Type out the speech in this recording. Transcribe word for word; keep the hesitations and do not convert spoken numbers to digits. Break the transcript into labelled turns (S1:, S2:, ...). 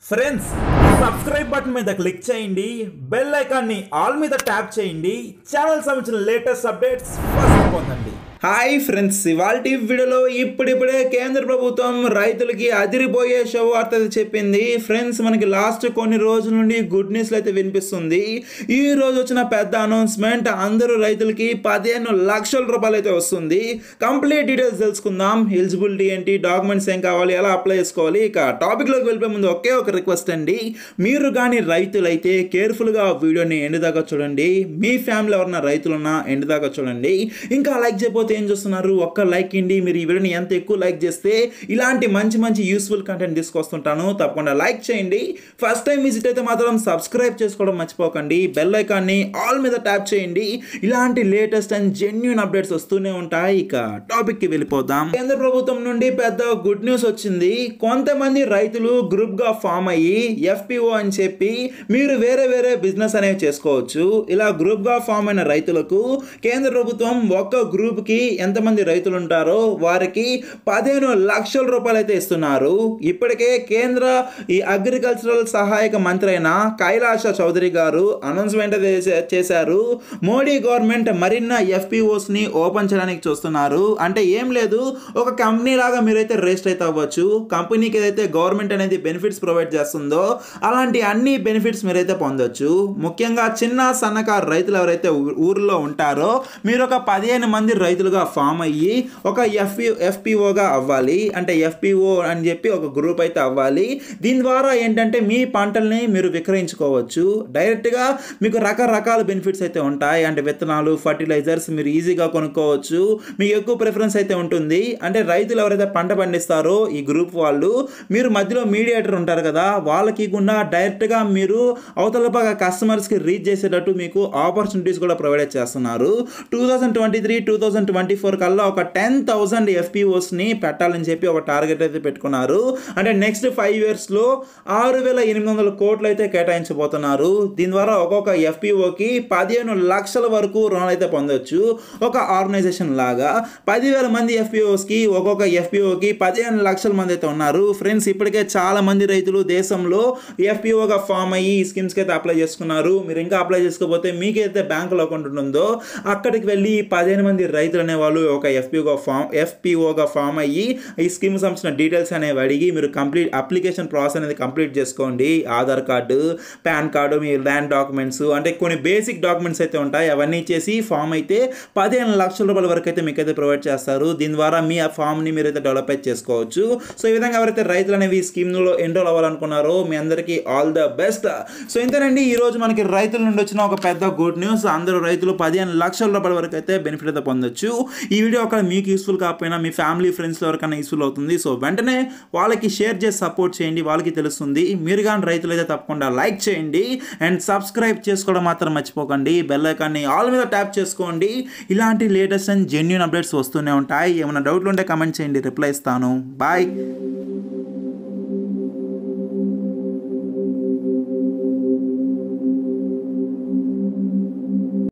S1: Friends subscribe button మీద click చేయండి, bell ఐకాన్ని ఆల్ మీద ట్యాప్ చేయండి, ఛానల్ సంబంధించిన లేటెస్ట్ అప్డేట్స్ ఫస్ట్ పొందండి.
S2: హాయ్ ఫ్రెండ్స్, ఇవాళ వీడియోలో ఇప్పుడిప్పుడే కేంద్ర ప్రభుత్వం రైతులకి అదిరిపోయే శుభవార్త చెప్పింది. ఫ్రెండ్స్, మనకి లాస్ట్ కొన్ని రోజుల నుండి గుడ్ న్యూస్లు అయితే వినిపిస్తుంది. ఈ రోజు వచ్చిన పెద్ద అనౌన్స్మెంట్, అందరూ రైతులకి పదిహేను లక్షల రూపాయలు అయితే వస్తుంది. కంప్లీట్ డీటెయిల్స్ తెలుసుకుందాం. ఎలిజిబిలిటీ ఏంటి, డాక్యుమెంట్స్ ఏం కావాలి, ఎలా అప్లై చేసుకోవాలి. ఇక టాపిక్లోకి వెళ్ళిపోయే ముందు ఒకే ఒక రిక్వెస్ట్ అండి, మీరు కానీ రైతులైతే కేర్ఫుల్గా వీడియోని ఎండ్ దాకా చూడండి. మీ ఫ్యామిలీ ఎవరైనా రైతులున్నా ఎండ్ దాకా చూడండి. ఇంకా లైక్ చేయకపోతే ఏం చూస్తున్నారు, ఒక్క లైక్ ఇండి. మీరు ఈ వీడియోని ఎంత ఎక్కువ లైక్ చేస్తే ఇలాంటి మంచి మంచి యూస్ఫుల్ కంటెంట్ తీసుకొస్తుంటాను. తప్పకుండా లైక్ చేయండి. ఫస్ట్ టైం విజిట్ అయితే మాత్రం సబ్స్క్రైబ్ చేసుకోవడం మర్చిపోకండి. బెల్ ఐకాన్ని ఆల్ మీద ట్యాప్ చేయండి. ఇలాంటి లేటెస్ట్ అండ్ జెన్యూన్ అప్డేట్స్ వస్తూనే ఉంటాయి. ఇక టాపిక్ కి వెళ్ళిపోదాం. కేంద్ర ప్రభుత్వం నుండి పెద్ద గుడ్ న్యూస్ వచ్చింది. కొంతమంది రైతులు గ్రూప్ గా ఫామ్ అయ్యి ఎఫ్పిఓ అని చెప్పి మీరు వేరే వేరే బిజినెస్ అనేవి చేసుకోవచ్చు. ఇలా గ్రూప్ గా ఫామ్ అయిన రైతులకు కేంద్ర ప్రభుత్వం ఒక్క గ్రూప్ కి ఎంతమంది రైతులు ఉంటారో వారికి పదిహేను లక్షల రూపాయలు అయితే ఇస్తున్నారు. ఇప్పటికే కేంద్ర ఈ అగ్రికల్చరల్ సహాయక మంత్రి అయిన కైలాష చౌదరి గారు అనౌన్స్మెంట్ చేశారు. మోడీ గవర్నమెంట్ మరిన్న ఎఫ్పిఓస్ ని ఓపెన్ చేయడానికి చూస్తున్నారు. అంటే ఏం లేదు, ఒక కంపెనీ లాగా మీరైతే రిజిస్టర్ అయితే అవ్వచ్చు. కంపెనీకి ఏదైతే గవర్నమెంట్ అనేది బెనిఫిట్స్ ప్రొవైడ్ చేస్తుందో అలాంటి అన్ని బెనిఫిట్స్ మీరైతే పొందొచ్చు. ముఖ్యంగా చిన్న సన్నకారు రైతులు ఎవరైతే ఊర్లో ఉంటారో మీరు ఒక పదిహేను మంది రైతులుగా ఫామ్ అయ్యి ఒక ఎఫ్పి ఎఫ్పిఓగా అవ్వాలి. అంటే ఎఫ్పిఓ అని చెప్పి ఒక గ్రూప్ అయితే అవ్వాలి. దీని ద్వారా ఏంటంటే మీ పంటల్ని మీరు విక్రయించుకోవచ్చు. డైరెక్ట్గా మీకు రకరకాల బెనిఫిట్స్ అయితే ఉంటాయి. అంటే విత్తనాలు, ఫర్టిలైజర్స్ మీరు ఈజీగా కొనుక్కోవచ్చు. మీకు ఎక్కువ ప్రిఫరెన్స్ అయితే ఉంటుంది. అంటే రైతులు ఎవరైతే పంట పండిస్తారో ఈ గ్రూప్ వాళ్ళు, మీరు మధ్యలో మీడియేటర్ ఉంటారు కదా, వాళ్ళకి కూడా డైరెక్ట్గా మీరు అవతల పక్క కస్టమర్స్కి రీచ్ చేసేటట్టు మీకు ఆపర్చునిటీస్ కూడా ప్రొవైడ్ చేస్తున్నారు. Two thousand twenty three two thousand twenty four కల్లా ఒక టెన్ థౌసండ్ ఎఫ్పిఓస్ని పెట్టాలని చెప్పి ఒక టార్గెట్ అయితే పెట్టుకున్నారు. అంటే నెక్స్ట్ ఫైవ్ ఇయర్స్లో ఆరు వేల ఎనిమిది వందల కోట్లు అయితే కేటాయించబోతున్నారు. దీని ద్వారా ఒక్కొక్క ఎఫ్పిఓకి పదిహేను లక్షల వరకు రుణాలు అయితే పొందొచ్చు. ఒక ఆర్గనైజేషన్ లాగా పదివేల మంది ఎఫ్పిఓస్కి ఒక్కొక్క ఎఫ్పిఓకి పదిహేను లక్షల మంది అయితే ఉన్నారు. ఫ్రెండ్స్, ఇప్పటికే చాలా మంది రైతులు దేశంలో ఎఫ్పిఓగా ఫామ్ అయ్యి ఈ స్కీమ్స్కి అయితే అప్లై చేసుకున్నారు. మీరు ఇంకా అప్లై చేసుకోకపోతే మీకైతే బ్యాంకులో అకౌంట్ ఉంటుందో అక్కడికి వెళ్ళి పదిహేను మంది రైతులు అనేవాళ్ళు ఒక ఎఫ్పిఓగా ఫామ్ ఎఫ్పిఓగా ఫామ్ అయ్యి ఈ స్కీమ్ సంబంధించిన డీటెయిల్స్ అనేవి అడిగి మీరు కంప్లీట్ అప్లికేషన్ ప్రాసెస్ అనేది కంప్లీట్ చేసుకోండి. ఆధార్ కార్డు, పాన్ కార్డు, మీ ల్యాండ్ డాక్యుమెంట్స్, అంటే కొన్ని బేసిక్ డాక్యుమెంట్స్ అయితే ఉంటాయి. అవన్నీ చేసి ఫామ్ అయితే పదిహేను లక్షల రూపాయల వరకు అయితే మీకు అయితే ప్రొవైడ్ చేస్తారు. దీని ద్వారా మీ ఆ ఫామ్ని మీరు అయితే డెవలప్ అయితే చేసుకోవచ్చు. సో ఈ విధంగా ఎవరైతే రైతులు అనేవి ఈ స్కీమ్లో ఎన్రోల్ అవ్వాలనుకున్నారో మీ అందరికీ ఆల్ ద బెస్ట్. సో ఇంతేనండి, ఈ రోజు మనకి రైతుల నుండి వచ్చిన ఒక పెద్ద గుడ్ న్యూస్. అందరూ రైతులు పదిహేను లక్షల రూపాయల వరకు అయితే బెనిఫిట్ అయితే పొందొచ్చు. ఈ వీడియో అక్కడ మీకు యూస్ఫుల్ కాకపోయినా మీ ఫ్యామిలీ ఫ్రెండ్స్లో ఎవరికైనా యూస్ఫుల్ అవుతుంది. సో వెంటనే వాళ్ళకి షేర్ చేసి సపోర్ట్ చేయండి, వాళ్ళకి తెలుస్తుంది. మీరు కానీ రైతులు అయితే తప్పకుండా లైక్ చేయండి అండ్ సబ్స్క్రైబ్ చేసుకోవడం మాత్రం మర్చిపోకండి. బెల్ ఐకాన్ని ఆల్ మీద ట్యాప్ చేసుకోండి. ఇలాంటి లేటెస్ట్ అండ్ జెన్యూన్ అప్డేట్స్ వస్తూనే ఉంటాయి. ఏమైనా డౌట్లు ఉంటే కమెంట్ చేయండి, రిప్లై ఇస్తాను. బాయ్.